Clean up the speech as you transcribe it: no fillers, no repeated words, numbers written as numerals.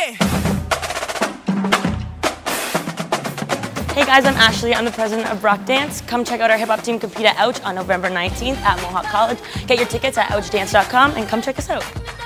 Hey guys, I'm Ashley. I'm the president of Brock Dance. Come check out our hip hop team compete at Ouch on November 19th at Mohawk College. Get your tickets at ouchdance.com and come check us out.